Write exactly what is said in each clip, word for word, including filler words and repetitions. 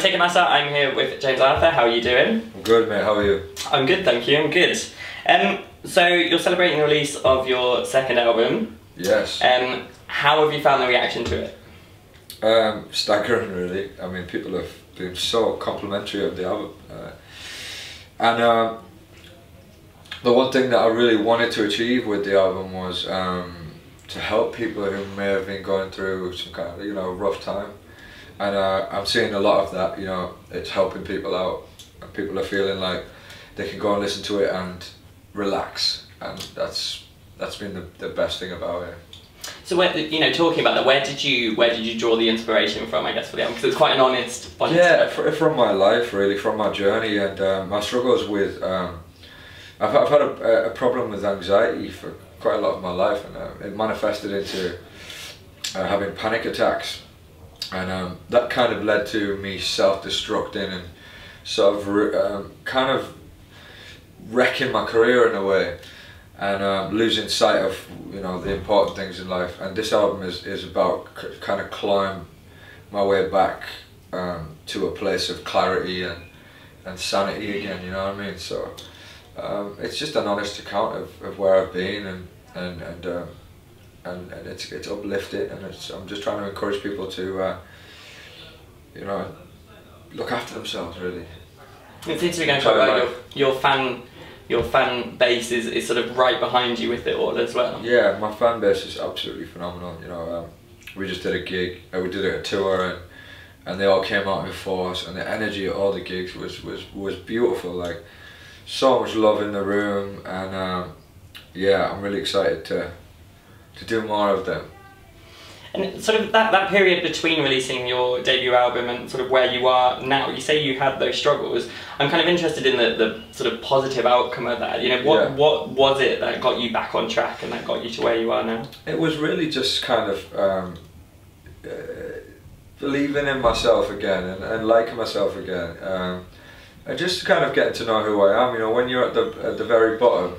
with Ticketmaster. I'm here with James Arthur. How are you doing? I'm good, mate. How are you? I'm good, thank you. I'm good. Um, so you're celebrating the release of your second album. Yes. Um, how have you found the reaction to it? Um, staggering, really. I mean, people have been so complimentary of the album, uh, and uh, the one thing that I really wanted to achieve with the album was um, to help people who may have been going through some kind of, you know, rough time. And uh, I'm seeing a lot of that, you know, it's helping people out. And people are feeling like they can go and listen to it and relax. And that's that's been the, the best thing about it. So, where, you know, talking about that, where did you where did you draw the inspiration from, I guess, for the album? Because it's quite an honest bunch. Yeah, fr from my life, really, from my journey and um, my struggles with... Um, I've, I've had a, a problem with anxiety for quite a lot of my life, and uh, it manifested into uh, having panic attacks. And um, that kind of led to me self-destructing and sort of um, kind of wrecking my career in a way, and um, losing sight of, you know, the important things in life. And this album is, is about c kind of climb my way back um, to a place of clarity and, and sanity again, you know what I mean? So um, it's just an honest account of, of where I've been, and, and, and um, And, and it's it's uplifting, and it's, I'm just trying to encourage people to, uh, you know, look after themselves, really. It's interesting to talk about your, your fan your fan base is, is sort of right behind you with it all as well. Yeah, my fan base is absolutely phenomenal. You know, um, we just did a gig, uh, we did a tour, and and they all came out in force, and the energy at all the gigs was was was beautiful. Like, so much love in the room, and um, yeah, I'm really excited to. to do more of them. And sort of that, that period between releasing your debut album and sort of where you are now, you say you had those struggles. I'm kind of interested in the, the sort of positive outcome of that. You know, what, yeah. what was it that got you back on track and that got you to where you are now? It was really just kind of um, uh, believing in myself again, and, and liking myself again. Um, and just kind of getting to know who I am. You know, when you're at the, at the very bottom,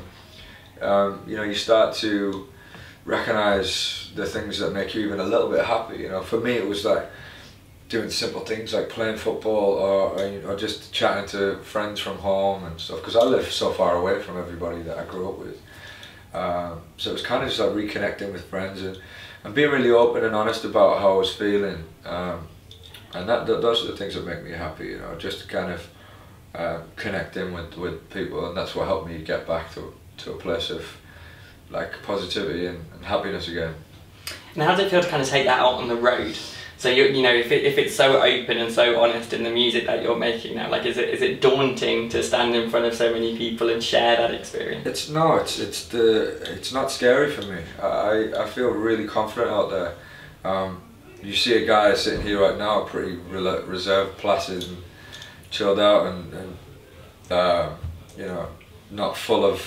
um, you know, you start to recognize the things that make you even a little bit happy. You know, for me it was like doing simple things like playing football, or, or, you know, just chatting to friends from home and stuff, because I live so far away from everybody that I grew up with. Um, so it was kind of just like reconnecting with friends and, and being really open and honest about how I was feeling. Um, and that, that those are the things that make me happy, you know, just kind of uh, connecting with, with people, and that's what helped me get back to, to a place of like positivity and, and happiness again. And how does it feel to kind of take that out on the road? So you you know, if it, if it's so open and so honest in the music that you're making now, like is it is it daunting to stand in front of so many people and share that experience? It's no, it's it's the it's not scary for me. I I feel really confident out there. Um, you see a guy sitting here right now, pretty reserved, placid, and chilled out, and, and uh, you know, not full of.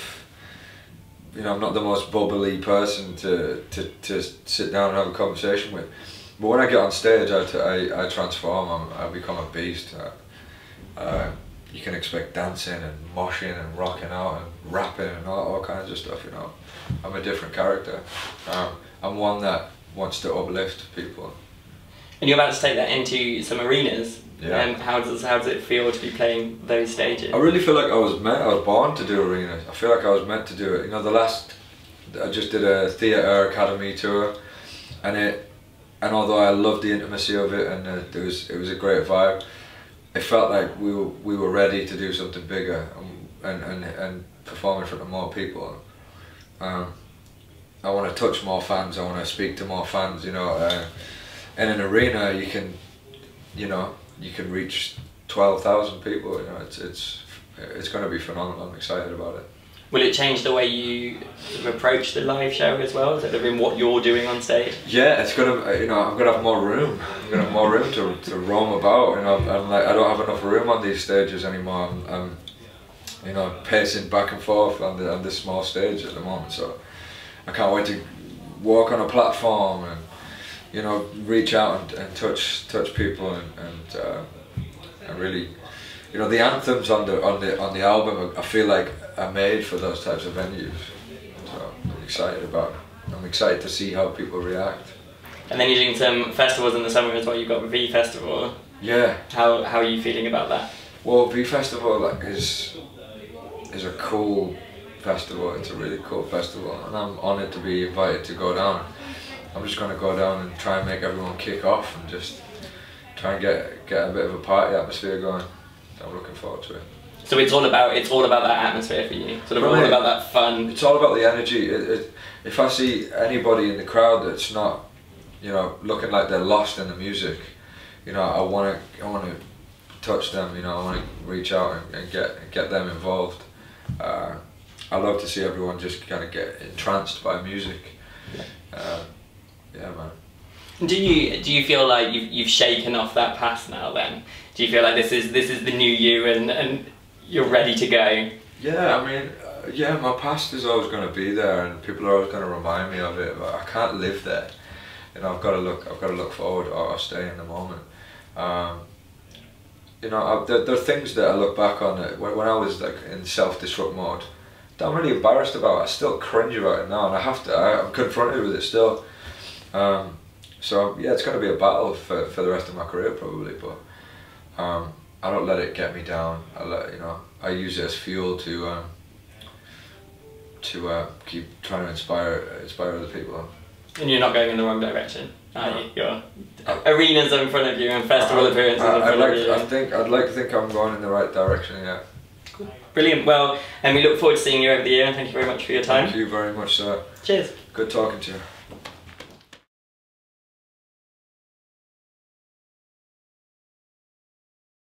You know, I'm not the most bubbly person to, to, to sit down and have a conversation with. But when I get on stage, I, I, I transform, I'm, I become a beast. Uh, uh, you can expect dancing and moshing and rocking out and rapping and all, all kinds of stuff, you know. I'm a different character. Um, I'm one that wants to uplift people. And you're about to take that into some arenas. Yeah. Um, how does how does it feel to be playing those stages? I really feel like I was meant. I was born to do arenas. I feel like I was meant to do it. You know, the last I just did a theatre academy tour, and it, and although I loved the intimacy of it, and uh, it was it was a great vibe, it felt like we were we were ready to do something bigger and and and, and perform in front of more people. Um, I want to touch more fans. I want to speak to more fans. You know, uh, in an arena you can, you know. You can reach twelve thousand people. You know, it's it's it's going to be phenomenal. I'm excited about it. Will it change the way you sort of approach the live show as well? Is it in what you're doing on stage? Yeah, it's gonna. You know, I'm gonna have more room. I'm gonna have more room to to roam about. You know, and like I don't have enough room on these stages anymore. I'm, I'm you know, pacing back and forth on the on this small stage at the moment. So I can't wait to walk on a platform and, you know, reach out and, and touch touch people and and, uh, and really, you know, the anthems on the on the on the album I feel like are made for those types of venues. So I'm excited about it. I'm excited to see how people react. And then you're doing some festivals in the summer as well. You've got V Festival. Yeah. How how are you feeling about that? Well, V Festival like, is is a cool festival. It's a really cool festival, and I'm honoured to be invited to go down. I'm just going to go down and try and make everyone kick off and just try and get get a bit of a party atmosphere going. I'm looking forward to it. So it's all about it's all about that atmosphere for you. Sort of For all me, about that fun. It's all about the energy. It, it, if I see anybody in the crowd that's not, you know, looking like they're lost in the music, you know, I want to I want to touch them. You know, I want to reach out and, and get get them involved. Uh, I love to see everyone just kind of get entranced by music. Uh, yeah, man. Do you do you feel like you've you've shaken off that past now? Then do you feel like this is this is the new you and and you're ready to go? Yeah, I mean, uh, yeah, my past is always going to be there, and people are always going to remind me of it. But I can't live there. You know, I've got to look. I've got to look forward, or, or stay in the moment. Um, you know, I, there, there are things that I look back on that when, when I was like in self-destruct mode, that I'm really embarrassed about. I still cringe about it now, and I have to. I, I'm confronted with it still. Um, so yeah, it's going to be a battle for for the rest of my career probably, but. Um, I don't let it get me down. I let you know. I use it as fuel to um, to uh, keep trying to inspire inspire other people. And you're not going in the wrong direction, are No. you? Your arenas are in front of you and festival I, appearances I, in I front like. of you. I think I'd like to think I'm going in the right direction. Yeah. Brilliant. Well, and we look forward to seeing you over the year. And thank you very much for your time. Thank you very much, sir. Cheers. Good talking to you.